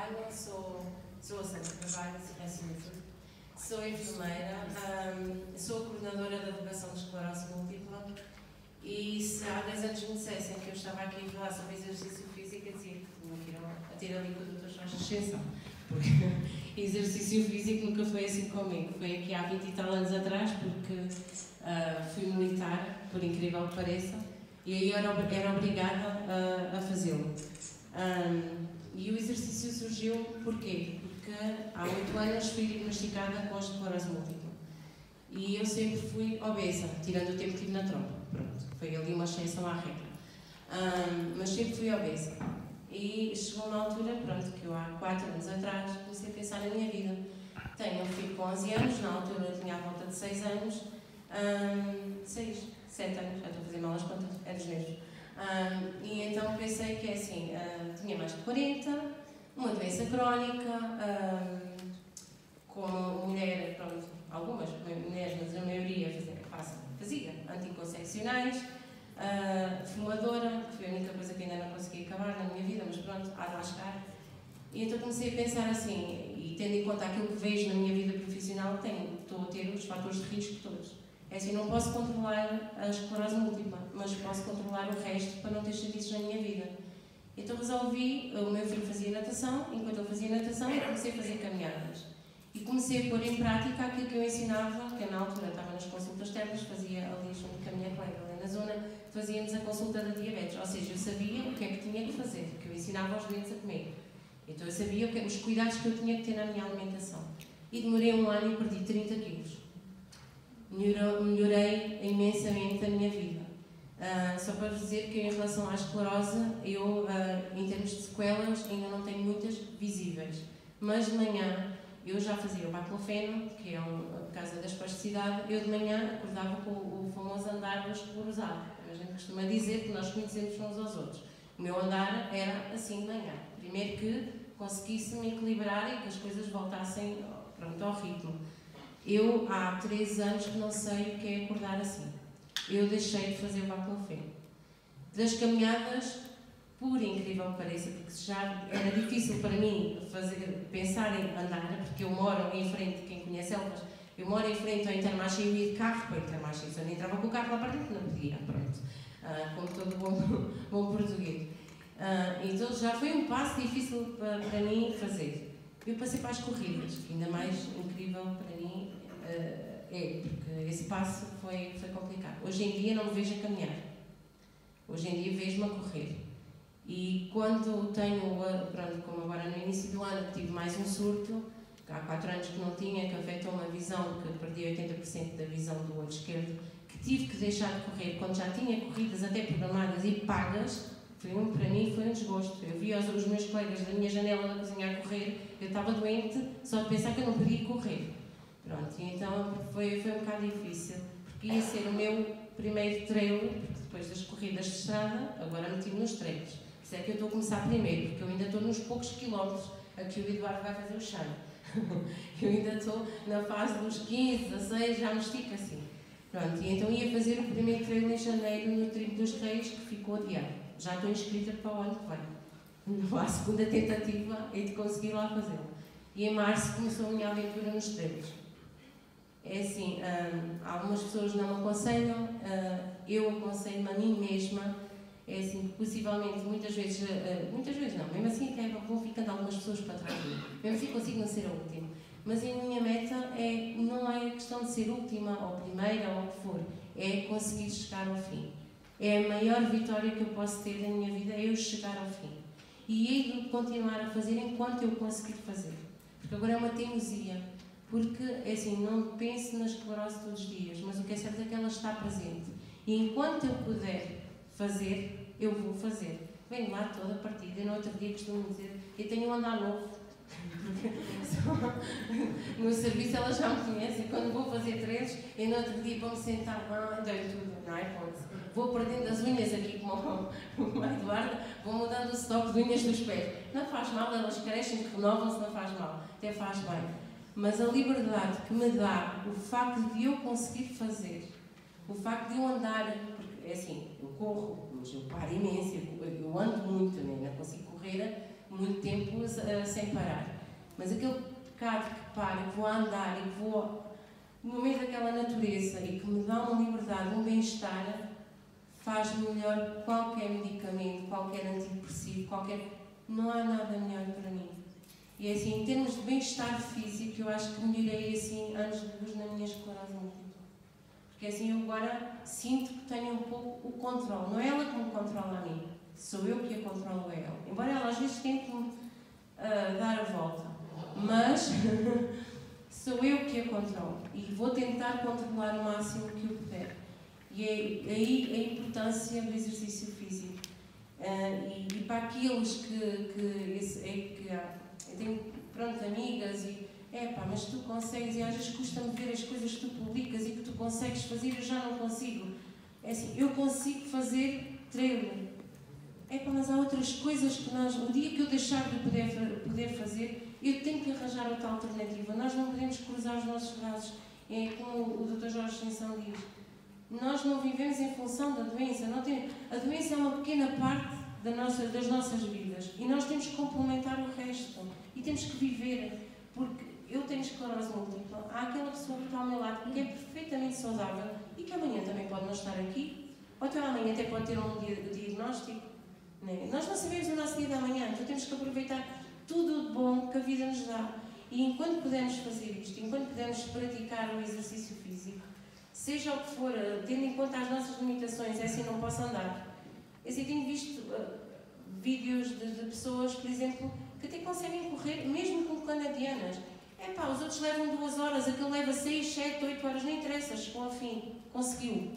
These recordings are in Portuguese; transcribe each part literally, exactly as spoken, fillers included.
trabalho, sou, sou a Sandra Carvalho, sou enfermeira, um, sou coordenadora da Delegação de Esclerose Múltipla e se há dez anos me dissessem que eu estava aqui a falar sobre exercício físico, eu dizia que tinha que ir a ter ali com o doutor Jorge Ascensão, porque exercício físico nunca foi assim comigo. Foi aqui há vinte e tal anos atrás, porque uh, fui militar, por incrível que pareça, e aí era, era obrigada a, a fazê-lo. Um, e o exercício surgiu porquê? Porque há oito anos fui diagnosticada com esclerose múltipla. E eu sempre fui obesa, tirando o tempo que estive na tropa. Pronto, foi ali uma exceção à regra. Um, mas sempre fui obesa. E chegou uma altura, pronto, que eu há quatro anos atrás comecei a pensar na minha vida. Tenho um filho com onze anos, na altura eu tinha à volta de seis anos, seis, sete anos, já estou a fazer mal as contas, é dos mesmos. Um, e então pensei que é assim, uh, tinha mais de quarenta, uma doença crónica, um, como mulher, pronto, algumas mulheres, mas a maioria fazia, fazia anticoncepcionais, uh, fumadora, que foi a única coisa que ainda não consegui acabar na minha vida, mas pronto, há de lá chegar. E então comecei a pensar assim, e tendo em conta aquilo que vejo na minha vida profissional, tenho, estou a ter os fatores de risco todos. É assim, não posso controlar a esclerose múltipla, mas posso controlar o resto para não ter serviços na minha vida. Então resolvi, o meu filho fazia natação, enquanto ele fazia natação eu comecei a fazer caminhadas. E comecei a pôr em prática aquilo que eu ensinava, que eu, na altura estava nas consultas técnicas, fazia ali junto com a minha colega ali na zona, fazíamos a consulta da diabetes, ou seja, eu sabia o que é que tinha que fazer, porque eu ensinava aos doentes a comer. Então eu sabia o que, os cuidados que eu tinha que ter na minha alimentação. E demorei um ano e perdi trinta quilos. Melhorou, melhorei imensamente a minha vida. Uh, só para vos dizer que em relação à esclerose, eu, uh, em termos de sequelas, ainda não tenho muitas visíveis. Mas de manhã, eu já fazia o baclofeno, que é um, por causa da espasticidade, eu de manhã acordava com o, o famoso andar esclerosado. A gente costuma dizer que nós conhecemos uns aos outros. O meu andar era assim de manhã. Primeiro que conseguisse me equilibrar e que as coisas voltassem, pronto, ao ritmo. Eu, há três anos que não sei o que é acordar assim. Eu deixei de fazer o baclofeno. Das caminhadas, por incrível que pareça, porque já era difícil para mim fazer, pensar em andar, porque eu moro em frente, quem conhece Elvas, eu moro em frente ao Intermarché e eu ia de carro para o Intermarché, se eu não entrava com o carro lá para dentro, não podia, pronto, ah, como todo bom, bom português. Ah, então já foi um passo difícil para, para mim fazer. Eu passei para as corridas, que ainda mais incrível para mim uh, é, porque esse passo foi, foi complicado. Hoje em dia não me vejo a caminhar, hoje em dia vejo-me a correr. E quando tenho, pronto, como agora no início do ano tive mais um surto, há quatro anos que não tinha, que afetou-me a visão, que perdi oitenta por cento da visão do olho esquerdo, que tive que deixar de correr quando já tinha corridas até programadas e pagas. Foi um, para mim foi um desgosto. Eu via os, os meus colegas da minha janela da cozinha a correr, eu estava doente só de pensar que eu não podia correr. Pronto, e então foi, foi um bocado difícil, porque ia ser o meu primeiro treino, porque depois das corridas de estrada, agora meti-me nos treinos. Isso é que eu estou a começar primeiro, porque eu ainda estou nos poucos quilómetros a que o Eduardo vai fazer o chão. Eu ainda estou na fase dos quinze, dezasseis, já me estico assim. Pronto, e então ia fazer o primeiro treino em janeiro no Trilho dos Reis, que ficou adiado. Já estou inscrita para o ano que vem. A segunda tentativa é de conseguir lá fazê-lo. E em março começou a minha aventura nos treinos. É assim, hum, algumas pessoas não me aconselham, uh, eu aconselho-me a mim mesma. É assim, possivelmente, muitas vezes, uh, muitas vezes não, mesmo assim até vão ficando algumas pessoas para trás de mim. Mesmo assim consigo não ser a última. Mas a minha meta é, não é questão de ser última ou primeira ou o que for, é conseguir chegar ao fim. É a maior vitória que eu posso ter na minha vida, é eu chegar ao fim. E hei de continuar a fazer enquanto eu conseguir fazer. Porque agora é uma teimosia. Porque, é assim, não penso na esclerose todos os dias, mas o que é certo é que ela está presente. E enquanto eu puder fazer, eu vou fazer. Venho lá toda a partida. E no outro dia costumo dizer, eu tenho um andar novo. No serviço ela já me conhece e quando vou fazer treinos, e no outro dia vou-me sentar, ah, dei tudo, não é? Vou perdendo as unhas aqui como o Eduardo, vou mudando o estoque de unhas dos pés. Não faz mal, elas crescem, renovam-se, não faz mal, até faz bem. Mas a liberdade que me dá o facto de eu conseguir fazer, o facto de eu andar, porque é assim, eu corro, mas eu paro imenso, eu, eu ando muito, né? Não consigo correr muito tempo uh, sem parar. Mas aquele bocado que paro, que vou andar e que vou no meio daquela natureza e que me dá uma liberdade, um bem-estar, faz-me melhor qualquer medicamento, qualquer antidepressivo, qualquer... Não há nada melhor para mim. E é assim, em termos de bem-estar físico, eu acho que melhorei assim anos de luz na minha esclerose múltipla. Porque assim, eu agora sinto que tenho um pouco o controle. Não é ela que me controla a mim, sou eu que a controlo a ela. Embora ela às vezes tente me uh, dar a volta. Mas sou eu que a controlo. E vou tentar controlar o máximo que eu puder. E é aí a importância do exercício físico. Uh, e, e para aqueles que, que, esse, é, que há, eu tenho, pronto, amigas e é pá, mas tu consegues, e às vezes custa-me ver as coisas que tu publicas e que tu consegues fazer, eu já não consigo. É assim, eu consigo fazer treino. É pá, mas há outras coisas que nós, o dia que eu deixar de poder, poder fazer, eu tenho que arranjar outra alternativa. Nós não podemos cruzar os nossos braços. É como o doutor Jorge Ascensão diz. Nós não vivemos em função da doença. Não tem, a doença é uma pequena parte da nossa, das nossas vidas e nós temos que complementar o resto e temos que viver, porque eu tenho esclerose múltipla, há aquela pessoa que está ao meu lado que é perfeitamente saudável e que amanhã também pode não estar aqui, ou até amanhã até pode ter um diagnóstico. Né? Nós não sabemos o nosso dia de amanhã, então temos que aproveitar tudo de bom que a vida nos dá. E enquanto pudermos fazer isto, enquanto pudermos praticar o exercício físico, seja o que for, tendo em conta as nossas limitações, é assim, não posso andar. Eu assim, tenho visto uh, vídeos de, de pessoas, por exemplo, que até conseguem correr, mesmo com canadianas. É pá, os outros levam duas horas, aquele leva seis, sete, oito horas, nem interessa, chegou ao fim, conseguiu.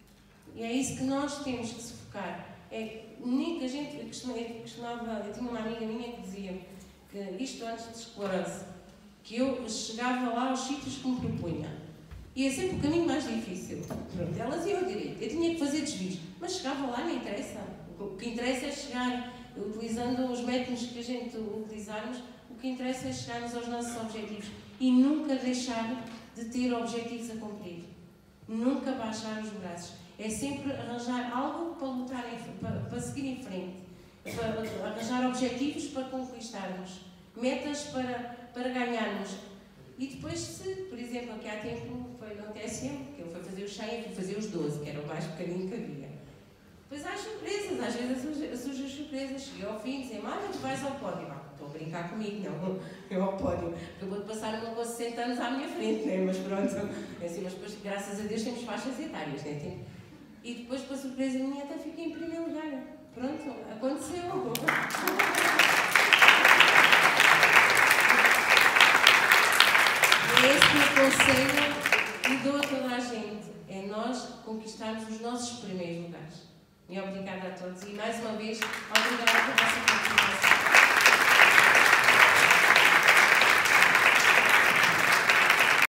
E é isso que nós temos que se focar. É, nem que a gente costumava, eu tinha uma amiga minha que dizia que isto antes de esclerose, que eu chegava lá aos sítios que me propunha. E é sempre o caminho mais difícil. Pronto, elas iam direito. Eu tinha que fazer desvios. Mas chegava lá, não interessa. O que interessa é chegar, utilizando os métodos que a gente utilizarmos, o que interessa é chegarmos aos nossos objetivos. E nunca deixar de ter objetivos a cumprir. Nunca baixar os braços. É sempre arranjar algo para lutar, em, para, para seguir em frente. Para arranjar objetivos para conquistarmos. Metas para, para ganharmos. E depois, se, por exemplo, aqui há tempo foi no T S M, que ele foi fazer os cem, eu fui fazer os doze, que era o mais pequenino que havia. Depois há surpresas, às vezes surgem as surpresas. Cheguei ao fim e dizem, olha, tu vais ao pódio. Ah, estou a brincar comigo, não, eu ao pódio. Eu vou-te passar uma com sessenta anos à minha frente, né? Mas pronto. É assim, mas depois, graças a Deus, temos faixas etárias, né? E depois, para surpresa minha, até fiquei em primeiro lugar. Pronto, aconteceu. Esse é o conselho que dou a toda a gente, é nós conquistarmos os nossos primeiros lugares. E obrigada a todos e mais uma vez, obrigada pela vossa participação.